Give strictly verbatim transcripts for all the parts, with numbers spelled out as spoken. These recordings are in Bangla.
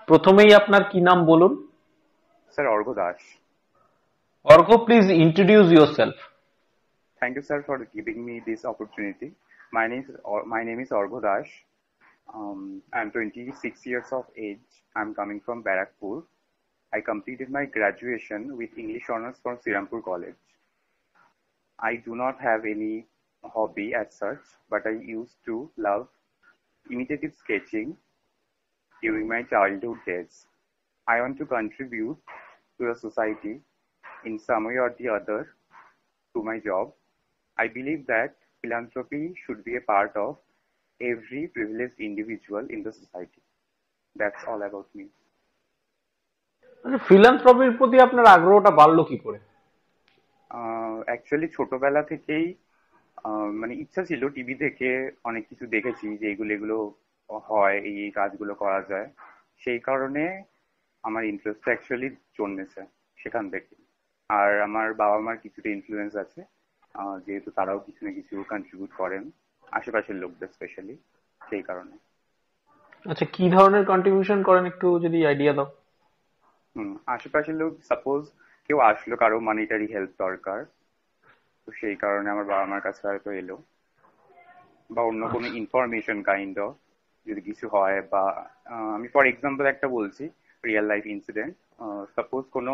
প্রথমেই আপনার কি নাম বলুন? Sir Orgo Das. Arghya, please introduce yourself. Thank you, sir, for giving me this opportunity. My name is Or- my name is Orgo Das. Um, I'm twenty-six years of age. I'm coming from Barakpur. I completed my graduation with English honors from Sirampur College. I do not have any hobby as such, but I used to love imitative sketching during my childhood days. I want to contribute to the society in some way or the other through my job. I believe that philanthropy should be a part of every privileged individual in the society. That's all about me. ফিলান্থ্রপির প্রতি আপনার আগ্রহটা বাড়লো কি করে? অ্যাকচুয়ালি ছোটবেলা থেকেই আহ, মানে ইচ্ছা ছিল, টিভি থেকে অনেক কিছু দেখেছি যে এগুলো এগুলো হয়, এই এই কাজগুলো করা যায়। সেই কারণে আমার ইন্টারেস্ট অ্যাকচুয়ালি জন্মেছে সেখান থেকে। আর আমার বাবা মার কিছুটা ইনফ্লুয়েন্স আছে, আহ, যেহেতু তারাও কিছু না কিছু কন্ট্রিবিউট করেন, আশেপাশের লোকদের স্পেশালি, সেই কারণে। আচ্ছা, কি ধরনের কন্ট্রিবিউশন করেন একটু যদি আইডিয়া দাও। হুম, আশেপাশের লোক, সাপোজ কেউ আসলো, কারো মানিটারি হেল্প দরকার, তো সেই কারণে আমার বাবা মার কাছে হয়তো এলো, বা অন্য কোনো ইনফরমেশন কাইন্ড অফ যদি কিছু হয়, বা আহ, আমি ফর এক্সাম্পল একটা বলছি, রিয়েল লাইফ ইনসিডেন্ট। সাপোজ কোনো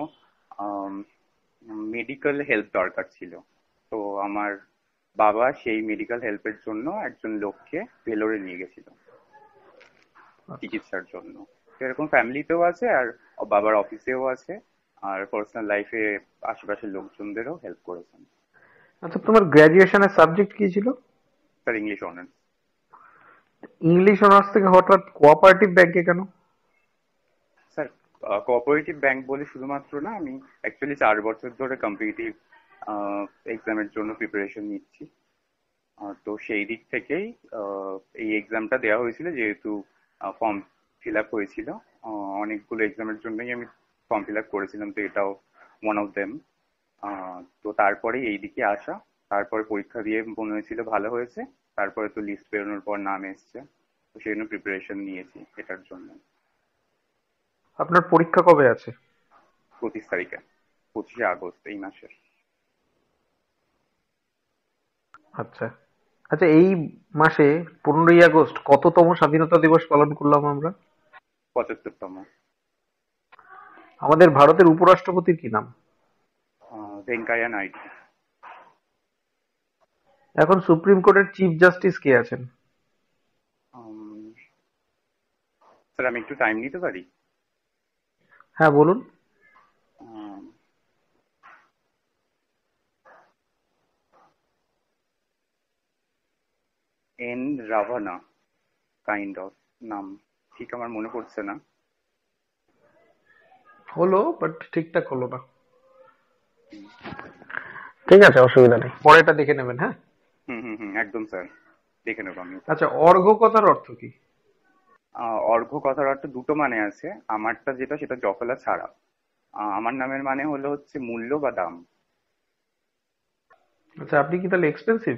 মেডিকেল হেল্প দরকার ছিল, তো আমার বাবা সেই মেডিকেল হেল্পের জন্য একজন লোককে ভেলোরে নিয়ে গেছিল চিকিৎসার জন্য। তো এরকম ফ্যামিলিতেও আছে, আর বাবার অফিসেও আছে, আর পার্সোনাল লাইফে আশেপাশের লোকজনদেরও হেল্প করেছেন। আচ্ছা, তোমার গ্রাজুয়েশনের সাবজেক্ট কি ছিল? Sir English honours. English honours থেকে হঠাৎ কোঅপারেটিভ ব্যাংকে কেন? স্যার কোঅপারেটিভ ব্যাংক বলে শুধুমাত্র না, আমি অ্যাকচুয়ালি চার বছর ধরে কম্পিটিটিভ এক্সামের জন্য প্রিপারেশন নিচ্ছি। আহ, তো সেই দিক থেকেই আহ, এই এক্সামটা দেওয়া হয়েছিল, যেহেতু ফর্ম ফিল আপ হয়েছিল। আহ, অনেকগুলো এক্সামের জন্যই আমি ফর্ম ফিল আপ করেছিলাম, তো এটাও ওয়ান অফ দেম। তো তারপরে এই দিকে আসা, তারপরে পরীক্ষা দিয়ে মনে হয়েছিল ভালো হয়েছে, তারপরে তো লিস্ট বেরোনোর পর নাম এসছে, তো সেই জন্য প্রিপারেশন নিয়েছি এটার জন্য। আপনার পরীক্ষা কবে আছে? পঁচিশ তারিখে, পঁচিশে আগস্ট এই মাসের। আচ্ছা আচ্ছা, এই মাসে পনেরোই আগস্ট কততম স্বাধীনতা দিবস পালন করলাম আমরা? পঁচাত্তরতম। আমাদের ভারতের উপরাষ্ট্রপতির কি নাম? ভেঙ্কাইয়া নাইডু। এখন সুপ্রিম কোর্টের চিফ জাস্টিস কে আছেন? স্যার আমি একটু টাইম নিতে পারি? হ্যাঁ বলুন। এন রাভানা কাইন্ড অফ নাম, ঠিক আমার মনে পড়ছে না। হলো, বাট ঠিকঠাক হলো না। ঠিক আছে, অসুবিধা নেই, পরেটা দেখে নেবেন। হ্যাঁ, হুম হুম হুম, একদম স্যার, দেখে নেবো আমি। আচ্ছা, অর্ঘ্য কথার অর্থ কি? আহ, অর্ঘ্য কথার অর্থ দুটো মানে আছে। আমারটা যেটা, সেটা জফলা ছাড়া। আহ, আমার নামের মানে হলো হচ্ছে মূল্য বা দাম। আচ্ছা, আপনি কি তাহলে এক্সপেন্সিভ?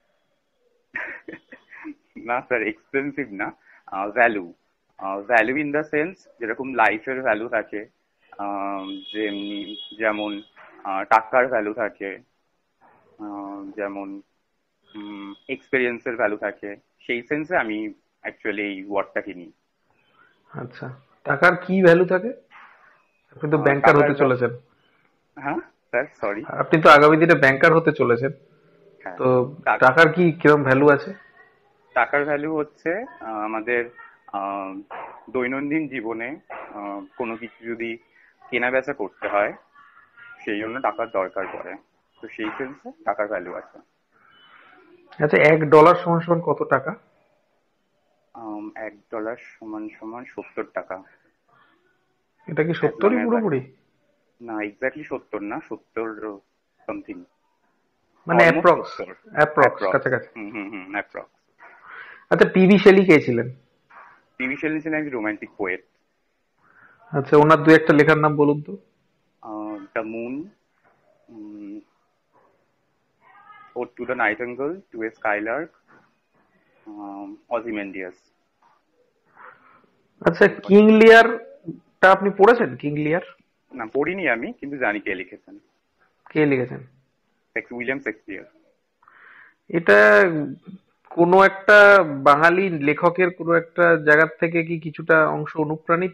না স্যার, এক্সপেন্সিভ না, value. Value in the sense, যেরকম লাইফের ভ্যালু থাকে, আহ, যেমনি যেমন আহ, টাকার ভ্যালু থাকে, আহ, যেমন এক্সপেরিয়েন্সের ভ্যালু থাকে, সেই সেন্সে আমি অ্যাকচুয়ালি এই ওয়ার্ডটা কিনি। আচ্ছা, টাকার কি ভ্যালু থাকে? আপনি তো আহ, ব্যাংকার টাকার হতে ভ্যা- চলেছেন। হ্যাঁ স্যার, সরি। আপনি তো আগামী দিনে ব্যাংকার হতে চলেছেন, হ্যাঁ, তো টাক- টাকার কি কিরকম ভ্যালু আছে? টাকার ভ্যালু হচ্ছে আহ, আমাদের আহ, দৈনন্দিন জীবনে আহ, কোনো কিছু যদি কেনা বেচা করতে হয়, সেই জন্য টাকার দরকার পড়ে, তো সেই সেন্সে টাকার ভ্যালু আছে। আচ্ছা, এক ডলার সমান সমান কত টাকা? আম, এক ডলার সমান সমান সত্তর টাকা। এটা কি অ্যাজ লং সত্যরই অ্যাজ আই, পুরোপুরি? না এক্স্যাক্টলি সত্তর না, সত্তর সামথিং, মানে অলমোস্ট অ্যাপ্রক্স? সত্তর। Approx, approx. কাছাকাছি। হুম হুম হুম, অ্যাপ্রক্স। আচ্ছা, পিভি শেলি কে ছিলেন? টিভি শেলি ছিলেন একজন রোমান্টিক পোয়েট। আচ্ছা, ওনার দু একটা লেখার নাম বলুন তো। The moon, ode to the nightingale, to a skylark, Ozymandias. আচ্ছা, কিং লিয়ার আপনি পড়েছেন কিং লিয়ার? না, পড়িনি আমি, কিন্তু জানি কে লিখেছেন। কে লিখেছেন? Shakes- William Shakespeare. এটা কোনো একটা বাঙালি লেখকের কোনো একটা জায়গার থেকে কি কিছুটা অংশ অনুপ্রাণিত?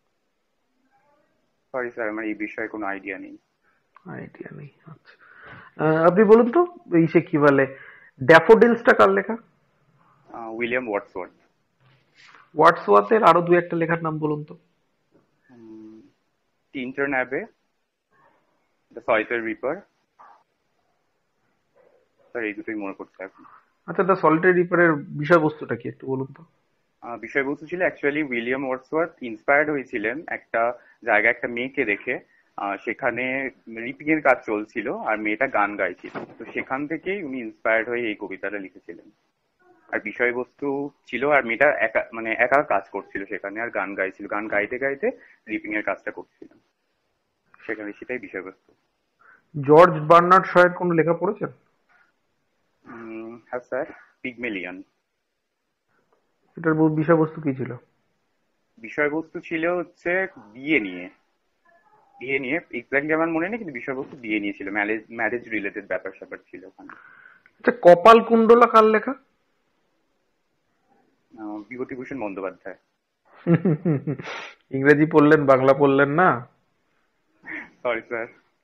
সরি স্যার, আমার এই বিষয়ে কোনো আইডিয়া নেই। আইডিয়া নেই, আচ্ছা। আহ, আপনি বলুন তো, এই সে কি বলে, ড্যাফোডিলসটা কার লেখা? আহ, উইলিয়াম ওয়ার্ডসওয়ার্থ। ওয়াটসওয়ার্থের আরো দু একটা লেখার নাম বলুন তো। Tintern Abbey, the solitary reaper. Sir এই দুটোই মনে পড়ছে এখন। আচ্ছা, দ্য সলিটারি রিপারের বিষয়বস্তুটা কি একটু বলুন তো। আহ, বিষয়বস্তু ছিল অ্যাকচুয়ালি উইলিয়াম ওয়ার্ডসওয়ার্থ ইন্সপায়ার্ড হয়েছিলেন একটা জায়গায় একটা মেয়েকে দেখে। আহ, সেখানে রিপিং এর কাজ চলছিল আর মেয়েটা গান গাইছিল, তো সেখান থেকেই উনি ইন্সপায়ার্ড হয়ে এই কবিতাটা লিখেছিলেন। আর বিষয়বস্তু ছিল, আর মেয়েটা একা মানে একা কাজ করছিল সেখানে, আর গান গাইছিল, গান গাইতে গাইতে রিপিং এর কাজটা করছিল সেখানে, সেটাই বিষয়বস্তু। জর্জ বার্নার্ড শয়ের কোনো লেখা পড়েছেন? উম, হ্যাঁ স্যার, পিগমেলিয়ন। এটার ব- বিষয়বস্তু কি ছিল? বিষয়বস্তু ছিল হচ্ছে বিয়ে নিয়ে। বিয়ে নিয়ে এক্স্যাক্টলি আমার মনে নেই, কিন্তু বিষয়বস্তু বিয়ে নিয়ে ছিল, ম্যারেজ ম্যারেজ রিলেটেড ব্যাপার স্যাপার ছিল ওখানে। আচ্ছা, কপাল কুণ্ডলা কার লেখা? আহ, বিভূতিভূষণ বন্দ্যোপাধ্যায়। ইংরেজি পড়লেন, বাংলা পড়লেন না। Sorry sir.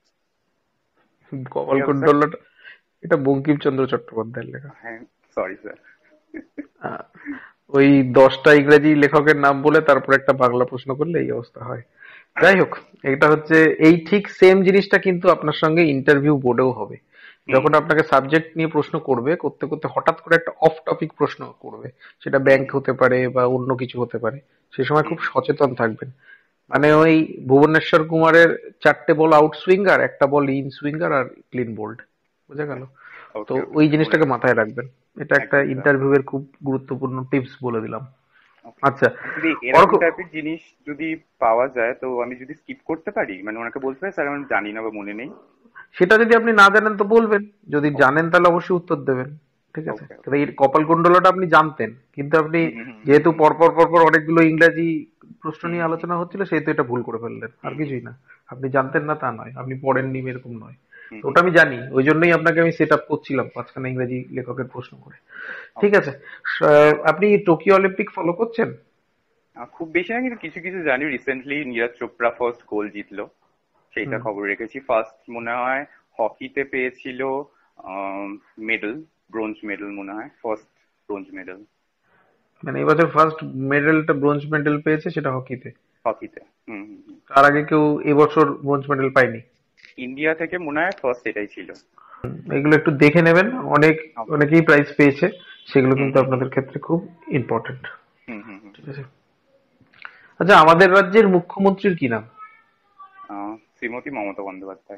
কি কপাল হবে স্যার? কুণ্ডলাটা এটা বঙ্কিমচন্দ্র চট্টোপাধ্যায়ের লেখা। হ্যাঁ, সরি স্যার। আহ, ওই দশটা ইংরেজি লেখকের নাম বলে তারপর একটা বাংলা প্রশ্ন করলে এই অবস্থা হয়। যাই হোক, এটা হচ্ছে এই ঠিক সেম জিনিসটা কিন্তু আপনার সঙ্গে ইন্টারভিউ বোর্ডেও হবে। হুম যখন আপনাকে সাবজেক্ট নিয়ে প্রশ্ন করবে, করতে করতে হঠাৎ করে একটা অফ টপিক প্রশ্ন করবে, সেটা হুম ব্যাংক হতে পারে বা অন্য কিছু হতে পারে, সে সময় খুব হুম। সচেতন থাকবেন। মানে ওকে ওই ভুবনেশ্বর কুমারের চারটে বল আউট সুইঙ্গার, একটা বল ইন সুইঙ্গার আর ক্লিন বোল্ড, বুঝা গেল? তো ওকে ওকে ওই স্যার, মনে জিনিসটাকে রাখবো। মাথায় রাখবেন। এটা একটা একদম স্যার। ইন্টারভিউ এর খুব গুরুত্বপূর্ণ টিপস বলে দিলাম। ওকে। আচ্ছা, যদি অর্ক, এরকম টাইপের জিনিস যদি পাওয়া যায়, তো আমি যদি স্কিপ করতে পারি, মানে ওনাকে বলতে পারি স্যার আমি জানি না বা মনে নেই। সেটা যদি আপনি না জানেন তো বলবেন, যদি ওকে জানেন তাহলে অবশ্যই উত্তর দেবেন। ঠিক আছে, ওকে তবে ওকে। এই কপালকুণ্ডলাটা আপনি জানতেন, কিন্তু আপনি হুম হুম হুম যেহেতু পরপর পরপর অনেকগুলো ইংরাজি প্রশ্ন হুম নিয়ে হুম আলোচনা হচ্ছিল, সেহেতু এটা ভুল করে ফেললেন, আর হুম হুম কিছুই না। আপনি জানতেন না তা নয়, আপনি পড়েননি এরকম নয়। হুম তো হুম ওটা আমি হুম। জানি, ওই জন্যই আপনাকে আমি সেট আপ করছিলাম পাঁচখানা ইংরেজি লেখকের প্রশ্ন করে। ঠিক ওকে। আছে। স- আপনি টোকিও অলিম্পিক ফলো করছেন? আহ, খুব বেশি না, কিন্তু কিছু কিছু জানি। Recently Neeraj Chopra first gold জিতলো, সেইটা হুম। খবর রেখেছি। ফার্স্ট মনে হয় হকিতে পেয়েছিল মেডেল, ব্রোঞ্জ মেডেল মনে হয়, ফার্স্ট ব্রোঞ্জ মেডেল মানে এবছর ফার্স্ট মেডেলটা ব্রোঞ্জ মেডেল পেয়েছে, সেটা হকিতে। হকিতে। হুম হুম হুম। তার আগে কেউ এবছর ব্রোঞ্জ মেডেল পায়নি। ইন্ডিয়া থেকে মনে হয় ফার্স্ট এটাই ছিল। এগুলো একটু দেখে নেবেন, অনেক ওকে। অনেকেই প্রাইজ পেয়েছে, সেগুলো হুম কিন্তু হুম হুম আপনাদের ক্ষেত্রে খুব ইম্পর্টেন্ট। হুম হুম হুম। ঠিক আছে। আচ্ছা, আমাদের রাজ্যের মুখ্যমন্ত্রীর কি নাম? আহ, শ্রীমতী মমতা বন্দ্যোপাধ্যায়।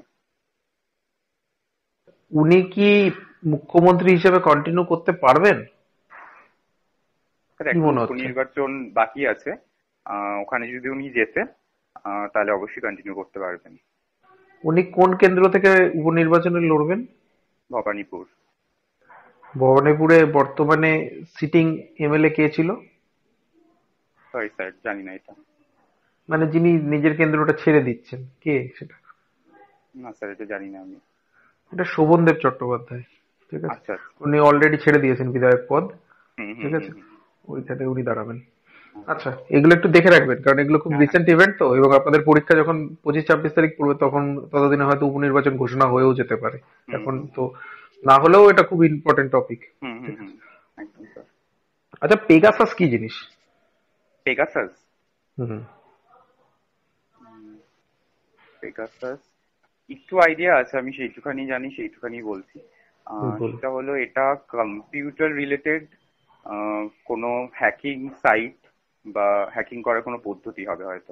উনি কি মুখ্যমন্ত্রী হিসেবে কন্টিনিউ করতে পারবেন? স্যার কি এখন মনে হচ্ছে? উপনির্বাচন বাকি আছে। আহ, ওখানে যদি উনি জেতে, আহ, তাহলে অবশ্যই কন্টিনিউ করতে পারবেন। উনি কোন কেন্দ্র থেকে উপনির্বাচনে লড়বেন? ভবানীপুর। ভবানীপুরে বর্তমানে সিটিং এমএলএ কে ছিল? সরি স্যার, জানি না এটা। মানে যিনি নিজের কেন্দ্রটা ছেড়ে দিচ্ছেন, কে সেটা? না স্যার, এটা জানি না আমি। এটা শোভনদেব চট্টোপাধ্যায়। ঠিক আছে। আচ্ছা আচ্ছা। উনি অলরেডি ছেড়ে দিয়েছেন বিধায়ক পদ। হুম হুম ঠিক হুম আছে, হুম। ওইখানে উনি দাঁড়াবেন। ওকে। আচ্ছা, এগুলো একটু দেখে রাখবেন, কারণ এগুলো খুব হ্যাঁ হ্যাঁ। রিসেন্ট ইভেন্ট তো, এবং আপনাদের পরীক্ষা যখন পঁচিশ ছাব্বিশ তারিখ পড়বে, তখন ততদিনে হয়তো উপনির্বাচন ঘোষণা হয়েও যেতে পারে। হুম এখন হুম তো না হলেও এটা খুব ইম্পর্টেন্ট টপিক। হুম হুম ঠিক হুম। আছে। একদম স্যার। আচ্ছা, পেগাসাস কি জিনিস? পেগাসাস। হুম। পেগাসাস একটু আইডিয়া আছে, আমি সেইটুখানি জানি, সেইটুখানি বলছি। হুম, আহ, বলুন। সেটা হলো এটা কম্পিউটার রিলেটেড কোনো হ্যাকিং সাইট বা হ্যাকিং করার কোনো পদ্ধতি হবে হয়তো।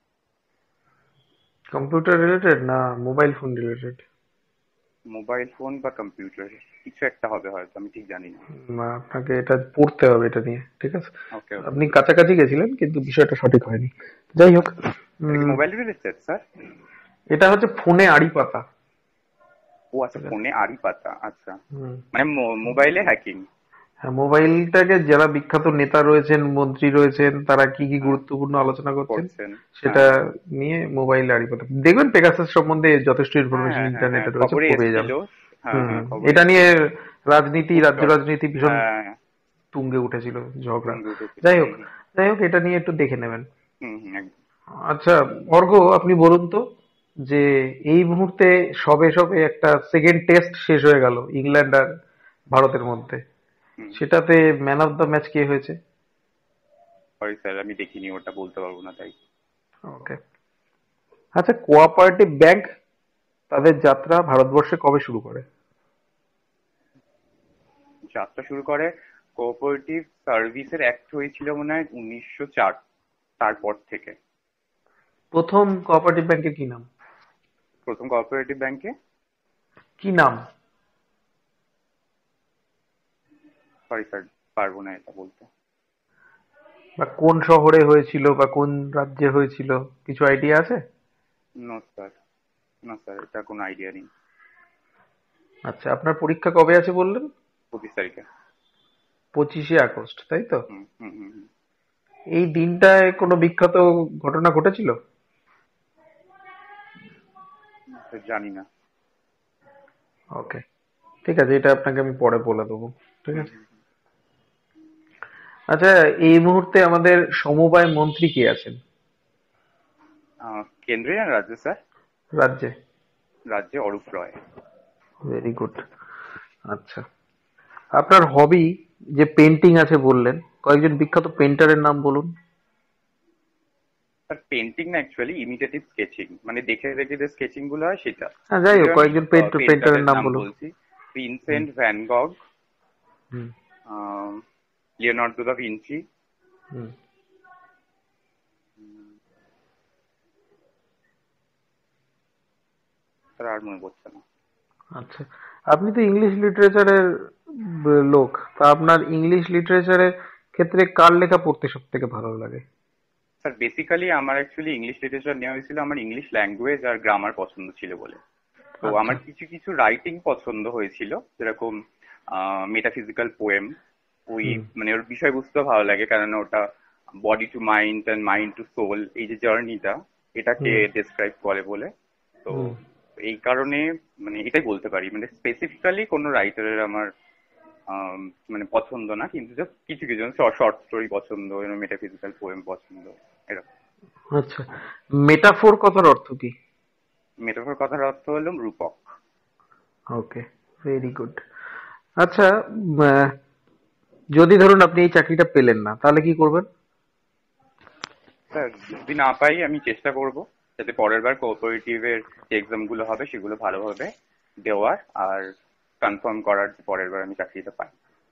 কম্পিউটার রিলেটেড না mobile phone related? Mobile phone বা কম্পিউটার, কিছু একটা হবে হয়তো, আমি ঠিক জানি না। আপনাকে এটা পড়তে হবে এটা নিয়ে, ঠিক আছে। ওকে ওকে। আপনি কাছাকাছি গেছিলেন, কিন্তু বিষয়টা সঠিক হয়নি। যাই হোক। এটা কি উম, মোবাইল রিলেটেড স্যার? এটা হচ্ছে ফোনে আড়ি পাতা। ও আচ্ছা, ঠিক আছে। ফোনে আড়ি পাতা, আচ্ছা। হুম। মানে মোবাইলে হ্যাকিং। হ্যাঁ, মোবাইলটাকে যারা বিখ্যাত নেতা রয়েছেন, মন্ত্রী রয়েছেন, তারা কি কি হ্যাঁ, গুরুত্বপূর্ণ আলোচনা করছেন করছেন। সেটা হ্যাঁ, নিয়ে মোবাইলে আড়ি পাতা দেখবেন। পেগাসাস সম্বন্ধে যথেষ্ট হ্যাঁ, ইনফরমেশন হ্যাঁ, হ্যাঁ, হ্যাঁ, ইন্টারনেটে রয়েছে, খবরে পড়ে এসেছিল। যাবেন। হ্যাঁ, হুম হ্যাঁ, হুম। খবরে এটা নিয়ে এসেছিল। রাজনীতি, খুব রাজ্য চর্চা। রাজনীতি ভীষণ হ্যাঁ, তুঙ্গে উঠেছিল, ঝগড়া। তুঙ্গে উঠেছিল। যাই হোক, হুম, হুম, যাই হোক এটা নিয়ে একটু দেখে নেবেন। হুম, হুম, একদম। আচ্ছা, অর্ঘ্য, আপনি বলুন তো, যে এই মুহূর্তে সবে সবে একটা সেকেন্ড টেস্ট শেষ হয়ে গেল ইংল্যান্ড আর ভারতের মধ্যে, হুম, সেটাতে ম্যান অফ দ্য ম্যাচ কে হয়েছে? সরি স্যার, আমি দেখিনি, ওটা বলতে পারবো না তাই। ওকে। আচ্ছা, কোঅপারেটিভ ব্যাংক তাদের যাত্রা ভারতবর্ষে কবে শুরু করে? যাত্রা শুরু করে কোঅপারেটিভ সার্ভিসের অ্যাক্ট হয়েছিল মনে হয় উনিশশো চার, তারপর থেকে। প্রথম কোঅপারেটিভ ব্যাংকের কি নাম? প্রথম কোঅপারেটিভ ব্যাংকে কি নাম? সরি স্যার, পারবো না এটা বলতে। বা কোন শহরে হয়েছিল বা কোন রাজ্যে হয়েছিল, কিছু আইডিয়া আছে? নো স্যার, না স্যার, এটা কোনো আইডিয়া নেই। আচ্ছা, আপনার পরীক্ষা কবে আছে বললেন? পঁচিশ তারিখে। পঁচিশে আগস্ট, তাই তো? হুম, হুম, হুম, হুম। এই দিনটায় কোনো বিখ্যাত ঘটনা ঘটেছিল? স্যার জানি না। ওকে, ঠিক আছে, এটা আপনাকে আমি পরে বলে দেবো। ঠিক হুম, আছে। হুম, হুম। আচ্ছা, এই মুহূর্তে আমাদের সমবায় মন্ত্রী কে আছেন আহ, কেন্দ্রে না রাজ্যে স্যার? রাজ্যে? রাজ্যে অরূপ রয়। Very good. আচ্ছা, আপনার হবি যে পেন্টিং আছে বললেন, কয়েকজন বিখ্যাত পেন্টারের নাম বলুন। স্যার পেন্টিং না, অ্যাকচুয়ালি ইমিটেটিভ স্কেচিং, মানে দেখে দেখে যে স্কেচিং গুলো হয় সেটা। হ্যাঁ, যাই হোক যদিও আমি কয়েকজন পেন্টারের পেন্টারের নাম নাম বলুন। বলছি। হুম ভিনসেন্ট ভ্যান গগ, হুম লিওনার্দো দা ভিঞ্চি। হুম। স্যার আর মনে পড়ছে না। আচ্ছা, আপনি তো ইংলিশ লিটারেচারের লোক, তা আপনার ইংলিশ লিটারেচারের ক্ষেত্রে কার লেখা পড়তে সব থেকে ভালো লাগে? স্যার বেসিক্যালি আমার অ্যাকচুয়ালি ইংলিশ লিটারেচার নেওয়া হয়েছিল আমার ইংলিশ ল্যাঙ্গুয়েজ আর গ্রামার পছন্দ ছিল বলে। তো আচ্ছা। আমার কিছু কিছু রাইটিং পছন্দ হয়েছিল, যেরকম মেটাফিজিক্যাল পোয়েম। ওই হুম মানে ওর বিষয়বস্তু ভালো লাগে, কারণ ওটা body to mind and mind to soul, এই যে জার্নিটা, এটাকে হুম ডেসক্রাইব করে বলে। তো হুম। এই কারণে মানে এটাই বলতে পারি, মানে স্পেসিফিক্যালি কোনো রাইটারের আমার আম, মানে পছন্দ না, কিন্তু জাস্ট কিছু কিছু শর্ট স্টোরি পছন্দ, মেটাফিজিক্যাল পোয়েম পছন্দ, এরকম। আচ্ছা, মেটাফোর কথার অর্থ কি? মেটাফোর কথার অর্থ হলো রূপক। ওকে, ভেরি গুড। আচ্ছা, উম, আহ, যদি ধরুন আপনি এই চাকরিটা পেলেন না, তাহলে কি করবেন? স্যার যদি না পাই আমি চেষ্টা করব যাতে পরের বার কোঅপারেটিভের যে এক্সাম গুলো হবে সেগুলো ভালোভাবে দেওয়ার, আর কনফার্ম করার যে পরের বার আমি চাকরিটা পাই।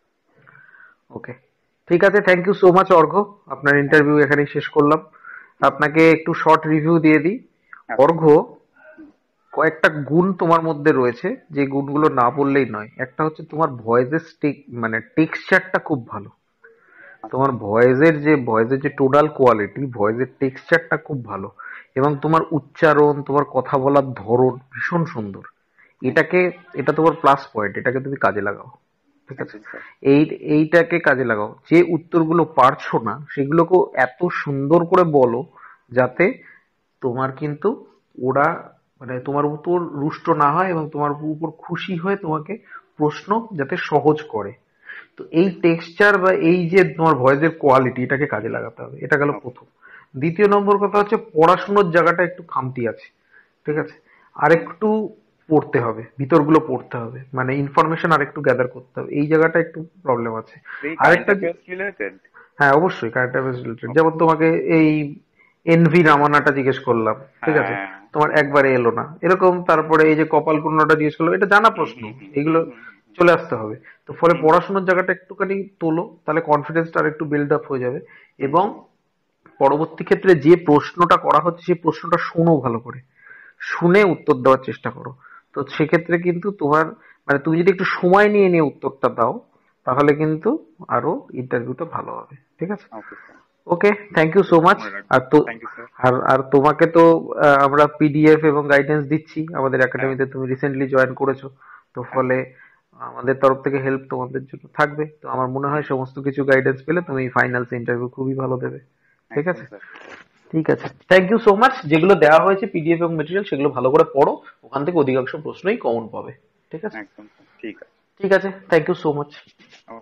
ওকে, ঠিক আছে, thank you so much Arghya. আপনার থ্যাংক ইন্টারভিউ ইউ। এখানেই শেষ করলাম। আপনাকে একটু শর্ট রিভিউ দিয়ে দিই। আচ্ছা। অর্ঘ্য, কয়েকটা গুণ তোমার মধ্যে রয়েছে, যে গুণগুলো না বললেই নয়। একটা হচ্ছে তোমার ভয়েসের মানে টেক্সচারটা খুব ভালো। আচ্ছা। তোমার ভয়েসের যে ভয়েসের যে টোনাল কোয়ালিটি, ভয়েসের টেক্সচারটা খুব ভালো। এবং তোমার উচ্চারণ, তোমার কথা বলার ধরন ভীষণ সুন্দর। Thank you. এটাকে, এটা তোমার প্লাস পয়েন্ট, এটাকে তুমি কাজে লাগাও। ঠিক আছে? একদম স্যার। এই এইটাকে কাজে লাগাও। যে উত্তরগুলো পারছো না সেগুলোকেও এত সুন্দর করে বলো, যাতে তোমার কিন্তু ওরা মানে তোমার উপর রুষ্ট না হয় এবং তোমার উপর খুশি হয়ে তোমাকে প্রশ্ন যাতে সহজ করে। তো এই টেক্সচার বা এই যে তোমার ভয়েসের কোয়ালিটি, এটাকে কাজে লাগাতে হবে। এটা গেল ওকে। প্রথম। দ্বিতীয় নম্বর কথা হচ্ছে পড়াশোনার জায়গাটা একটু খামতি আছে। ঠিক আছে? আরেকটু পড়তে হবে, ভিতরগুলো পড়তে হবে, মানে ইনফরমেশন আরেকটু গ্যাদার করতে হবে, এই জায়গাটা একটু প্রবলেম আছে। এই কারেন্ট আরেকটা যে- অ্যাফেয়ার্স রিলেটেড। হ্যাঁ, অবশ্যই কারেন্ট অ্যাফেয়ার্স রিলেটেড। ওকে। যেমন তোমাকে এই এনভি রামানাটা জিজ্ঞেস করলাম, ঠিক আছে, হ্যাঁ। তোমার একবারে এলো না এরকম। তারপরে এই যে কপাল কুন্ডটা জিজ্ঞেস করলাম, এটা জানা হুম, প্রশ্ন, হুম, হুম, হুম, এগুলো হুম, চলে আসতে হবে। তো ফলে হুম, পড়াশোনার জায়গাটা একটুখানি তোলো, তাহলে কনফিডেন্সটা আর একটু বিল্ড আপ হয়ে যাবে। হুম, এবং হুম, পরবর্তী ক্ষেত্রে যে প্রশ্নটা করা হচ্ছে সেই প্রশ্নটা শোনো ভালো করে, শুনে উত্তর দেওয়ার চেষ্টা করো। তো সেক্ষেত্রে কিন্তু তোমার মানে তুমি যদি একটু সময় নিয়ে নিয়ে উত্তরটা দাও, তাহলে কিন্তু আরো ইন্টারভিউটা ভালো হবে। ঠিক আছে? Okay sir. Okay, thank you so much. মনে রাখবো। আর তো থ্যাংক ইউ স্যার। আর আর তোমাকে তো আহ, আমরা পিডিএফ এবং গাইডেন্স দিচ্ছি আমাদের হ্যাঁ, একাডেমিতে, তুমি রিসেন্টলি জয়েন করেছো। তো হ্যাঁ ফলে স্যার। আমাদের তরফ থেকে হেল্প তোমাদের জন্য থাকবে। তো আমার মনে হয় সমস্ত কিছু গাইডেন্স পেলে তুমি ফাইনালস ইন্টারভিউ খুবই ভালো দেবে। ঠিক একদম আছে, স্যার। ঠিক আছে, থ্যাংক ইউ সো মাচ। যেগুলো দেওয়া হয়েছে পিডিএফ এবং মেটেরিয়াল সেগুলো ভালো করে পড়ো, ওখান থেকে অধিকাংশ প্রশ্নই কমন পাবে। ঠিক আছে, একদম স্যার, ঠিক আছে। ঠিক আছে, থ্যাংক ইউ সো মাচ।